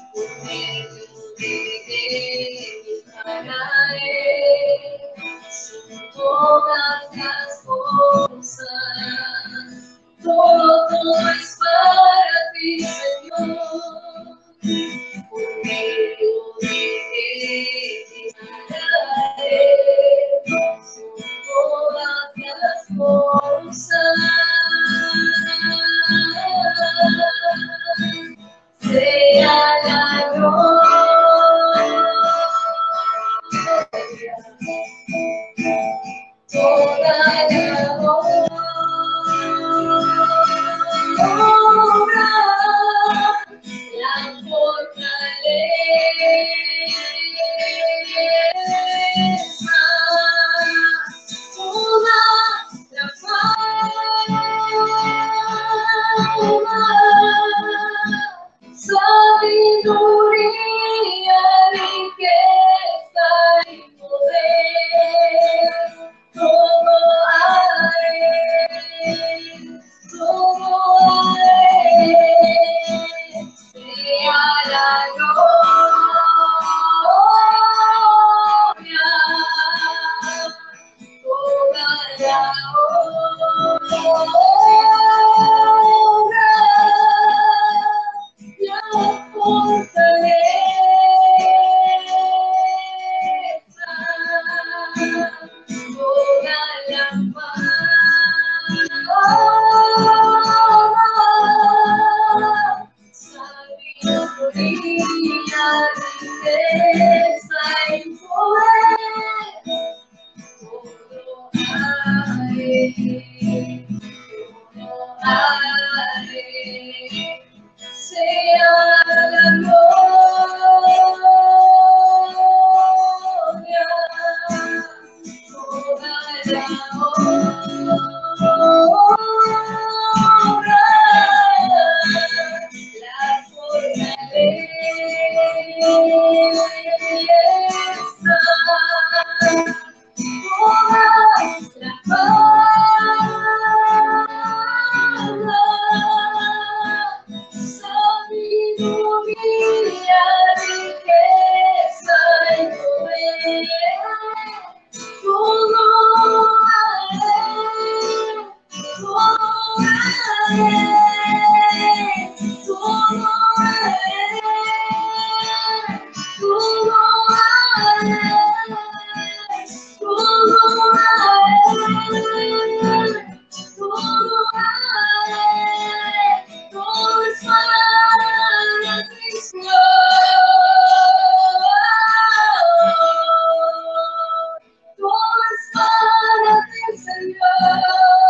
por medio de ganaré. Son todas las cosas, todo es para ti, Señor. Por medio de ti ganaré. Son todas las cosas. Sea la gloria, toda la honra, la fortaleza, toda la fama, sabiduría, riqueza y poder, todo haré, todo haré, sea la gloria, toda la honra, la fortaleza, toda la paz, sabiduría, riqueza y poder, todo haré, todo haré. Sea la gloria, toda la honra, la fortaleza, toda la palabra, sabiduría, riqueza y poder, todo haré, todo haré, todo haré, todo haré, todo haré, todo haré, todo es para ti, Señor. Todo es para ti, Señor.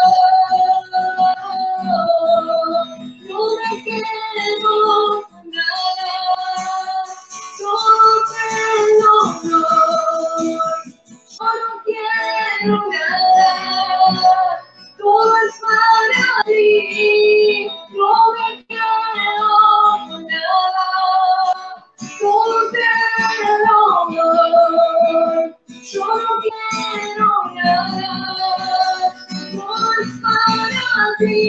No me quedo con nada, todo te lo doy. Yo no quiero nada, todo es para ti. No me quedo con nada, todo te lo doy. Yo no quiero nada, todo es para ti.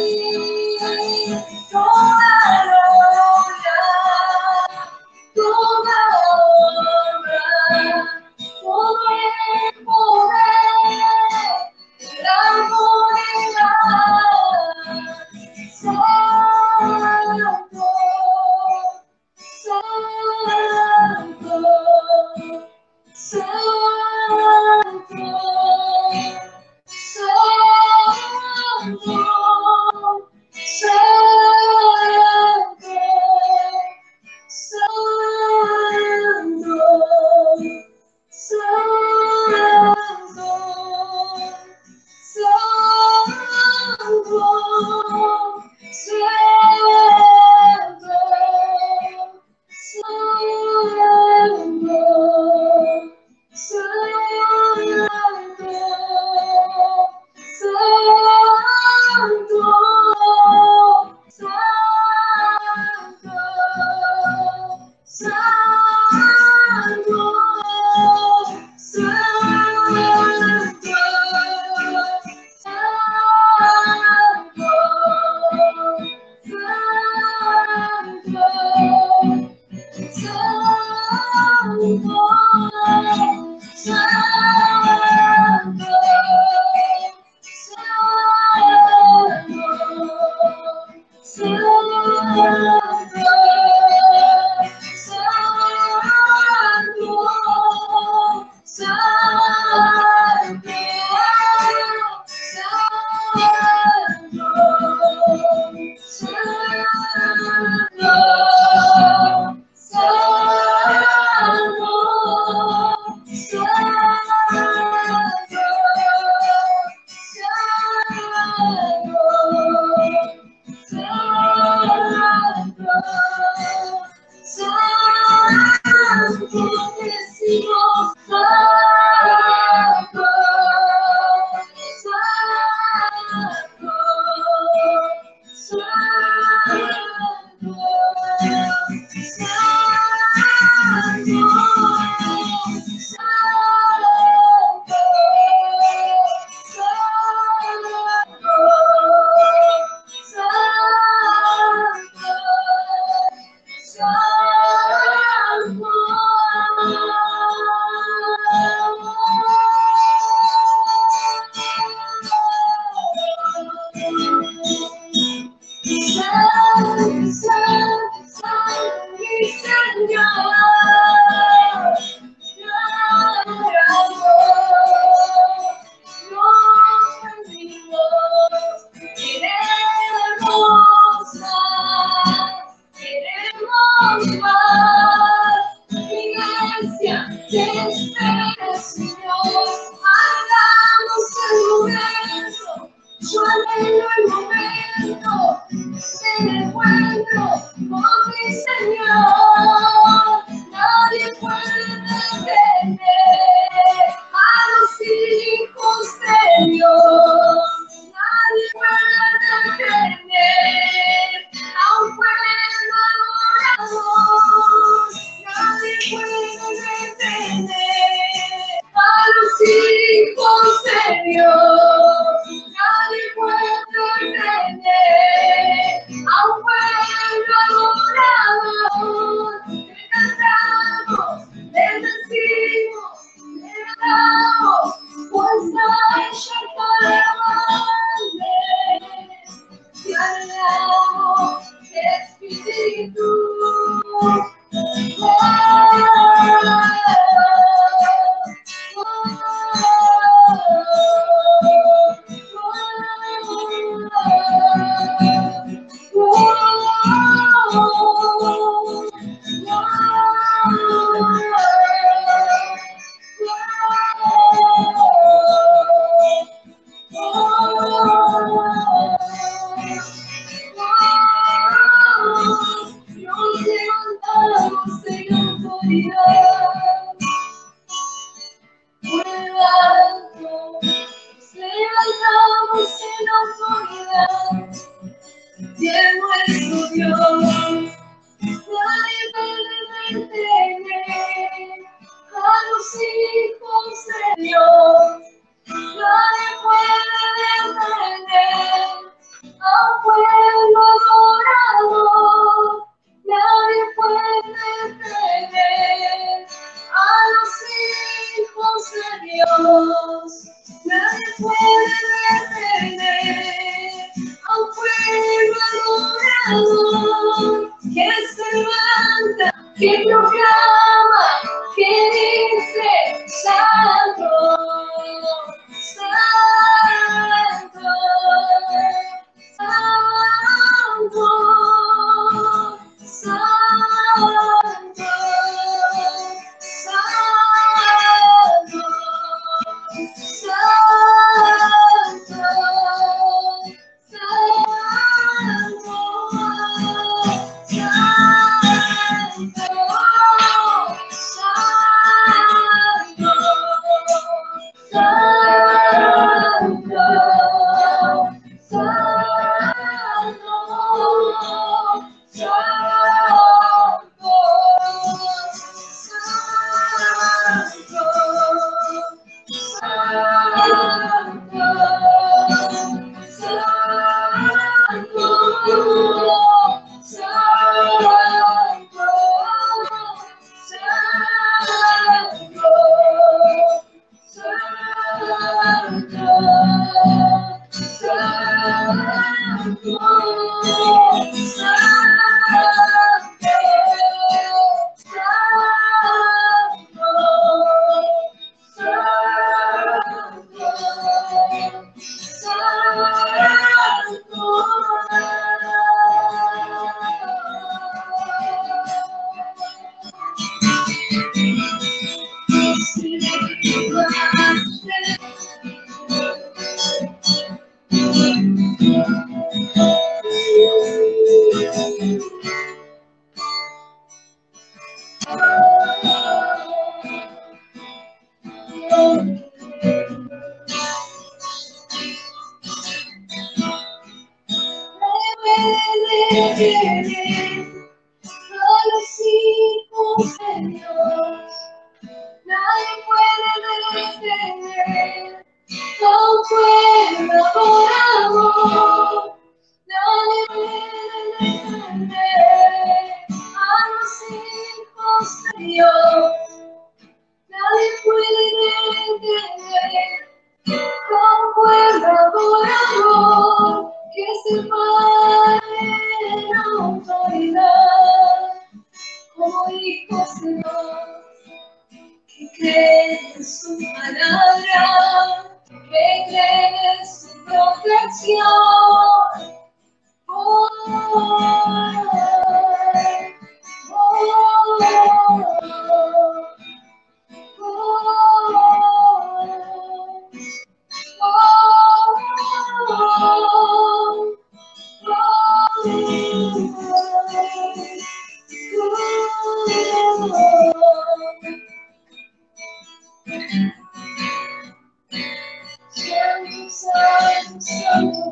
Toda gloria, toda honra, todo el poder, la autoridad, santo, santo, santo, santo, Yo anhelo el momento del encuentro con mi Señor. Nadie puede detener a los hijos de Dios. Nadie puede detener a un pueblo adorador. Nadie puede detener a los hijos de Dios. Nadie puede detener a un pueblo adorador. Le cantamos, le decimos, le damos, pues no ella para amarle. Te anhelamos, Espíritu. Nos levantamos en autoridad. Por alto, nos levantamos en autoridad. Y en nuestro Dios, nadie puede detener a los hijos de Dios. Nadie puede detener a un pueblo adorador. Nadie puede detener a los hijos de Dios. Nadie puede detener a un pueblo adorador que se levanta, que proclama, que dice: Santo, Santo, Santo, Santo,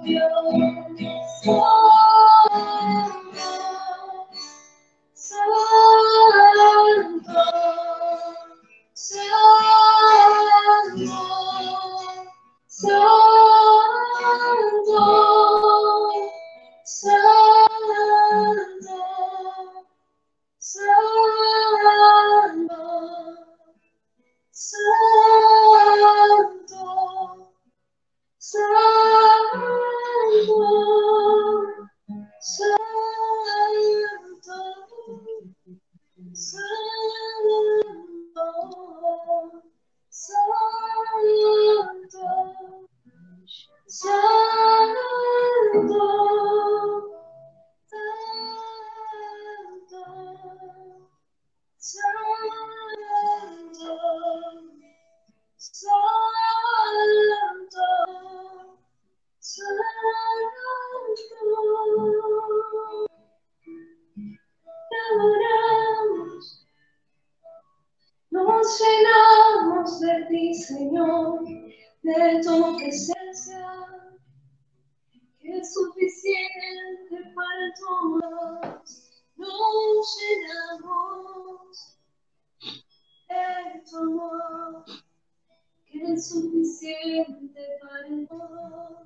Nos llenamos de ti, Señor, de tu presencia, que es suficiente para todos. Nos llenamos de tu amor, que es suficiente para todos.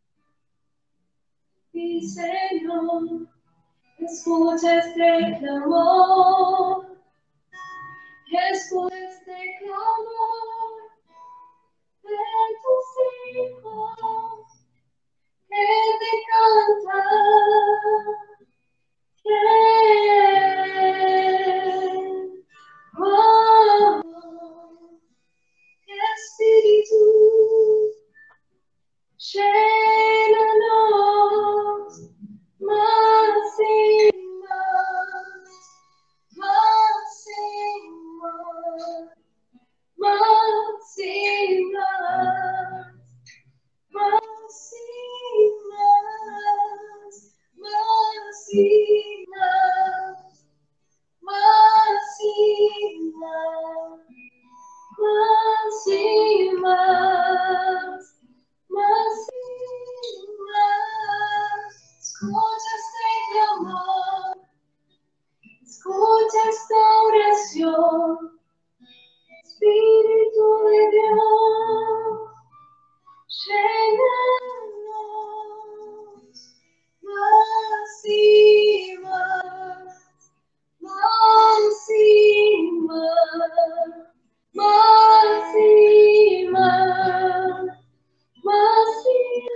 Mi Señor, escucha este clamor. Escucha este clamor de tus hijos que te cantan. Oh, Espíritu, llénanos más y más. Más y más, más y más, más y más, más y más, más y más, más y más, más y más. Escucha este clamor. Escucha esta oración, Espíritu de Dios, llénanos más y más, más y más, más y más, más y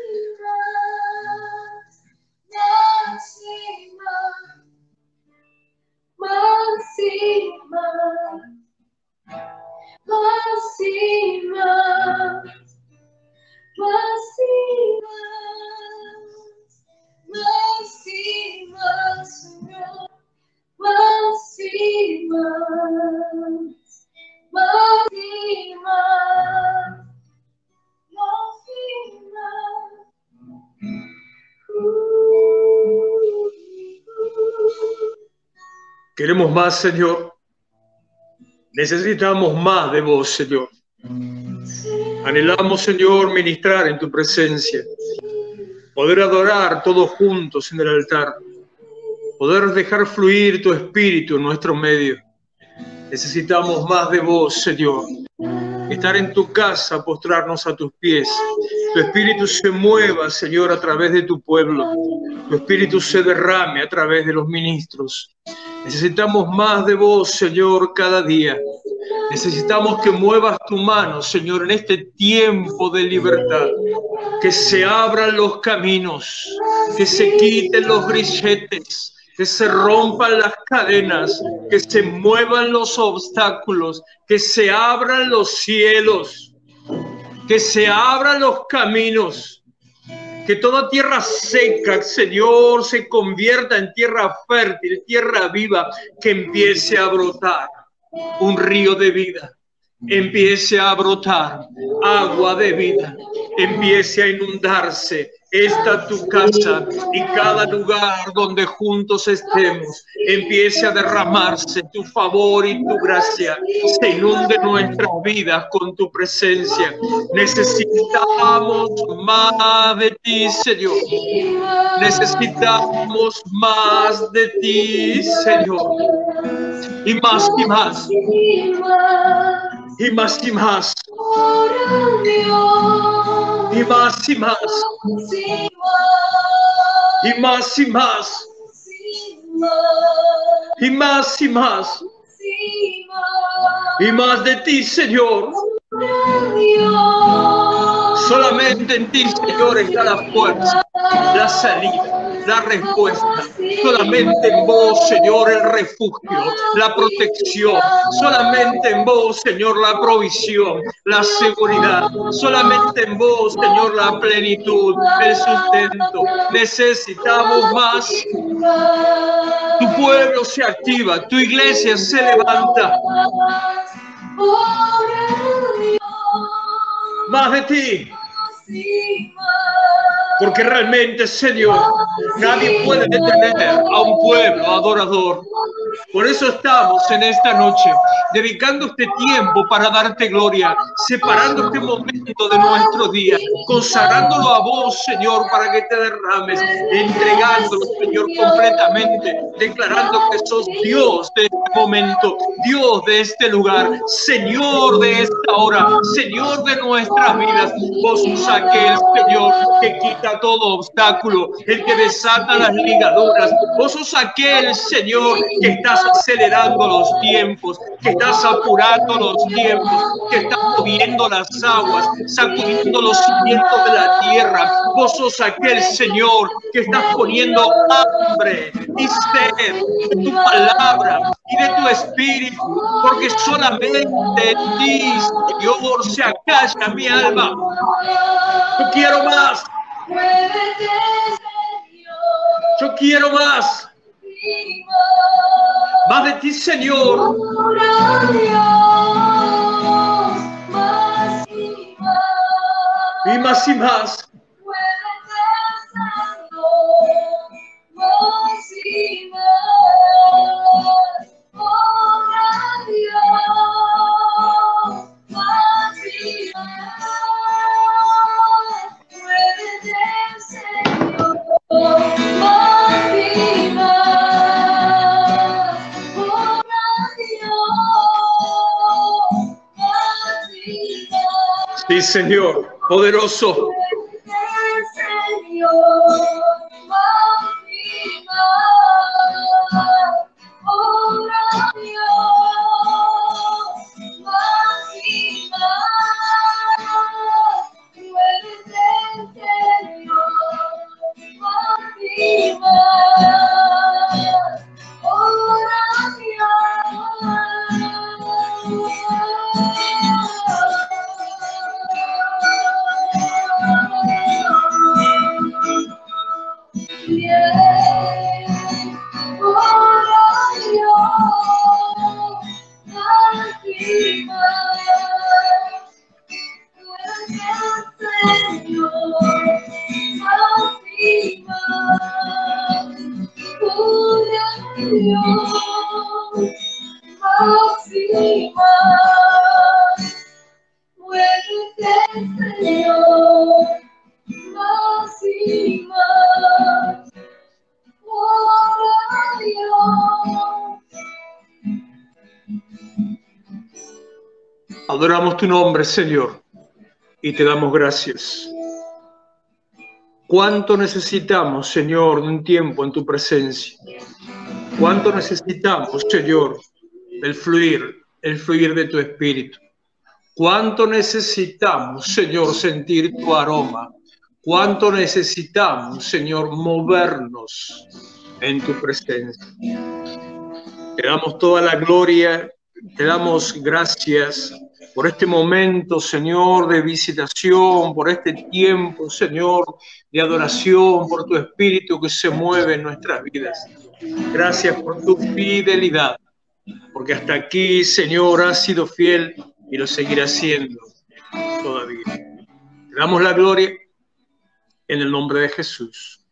más, más y más. Más y más, más y más, más y más, más y más, Señor, más y más, más y más, más y más. Queremos más, Señor. Necesitamos más de vos, Señor. Anhelamos, Señor, ministrar en tu presencia. Poder adorar todos juntos en el altar. Poder dejar fluir tu espíritu en nuestro medio. Necesitamos más de vos, Señor. Estar en tu casa, postrarnos a tus pies. Tu espíritu se mueva, Señor, a través de tu pueblo. Tu espíritu se derrame a través de los ministros. Necesitamos más de vos, Señor, cada día. Necesitamos que muevas tu mano, Señor, en este tiempo de libertad. Que se abran los caminos, que se quiten los grilletes, que se rompan las cadenas, que se muevan los obstáculos, que se abran los cielos, que se abran los caminos. Que toda tierra seca, Señor, se convierta en tierra fértil, tierra viva, que empiece a brotar un río de vida, empiece a brotar agua de vida, empiece a inundarse esta tu casa y cada lugar donde juntos estemos, empiece a derramarse tu favor y tu gracia, se inunde nuestras vidas con tu presencia. Necesitamos más de ti, Señor. Necesitamos más de ti, Señor. Y más y más. Y más y más. Y más y más. Y más y más. Y más y más. Y más de ti, Señor. Solamente en ti, Señor, está la fuerza, la salida, la respuesta. Solamente en vos, Señor, el refugio, la protección. Solamente en vos, Señor, la provisión, la seguridad. Solamente en vos, Señor, la plenitud, el sustento. Necesitamos más. Tu pueblo se activa, tu iglesia se levanta. Más de ti. Porque realmente, Señor, nadie puede detener a un pueblo adorador. Por eso estamos en esta noche, dedicando este tiempo para darte gloria, separando este momento de nuestro día, consagrándolo a vos, Señor, para que te derrames, entregándolo, Señor, completamente, declarando que sos Dios de este momento, Dios de este lugar, Señor de esta hora, Señor de nuestras vidas. Vos sos aquel, Señor, que quita todo obstáculo, el que desata las ligaduras. Vos sos aquel, Señor, que estás acelerando los tiempos, que estás apurando los tiempos, que estás moviendo las aguas, sacudiendo los cimientos de la tierra. Vos sos aquel, Señor, que estás poniendo hambre y sed de tu palabra y de tu espíritu, porque solamente en ti, Señor, se acalla mi alma. Yo quiero más. Yo quiero más. Más de ti, Señor. Y más y más. Sí, Señor, poderoso. Adoramos tu nombre, Señor, y te damos gracias. ¿Cuánto necesitamos, Señor, de un tiempo en tu presencia? ¿Cuánto necesitamos, Señor, el fluir de tu espíritu? ¿Cuánto necesitamos, Señor, sentir tu aroma? ¿Cuánto necesitamos, Señor, movernos en tu presencia? Te damos toda la gloria, te damos gracias por este momento, Señor, de visitación, por este tiempo, Señor, de adoración, por tu espíritu que se mueve en nuestras vidas. Gracias por tu fidelidad, porque hasta aquí, Señor, has sido fiel y lo seguirá haciendo todavía. Te damos la gloria en el nombre de Jesús.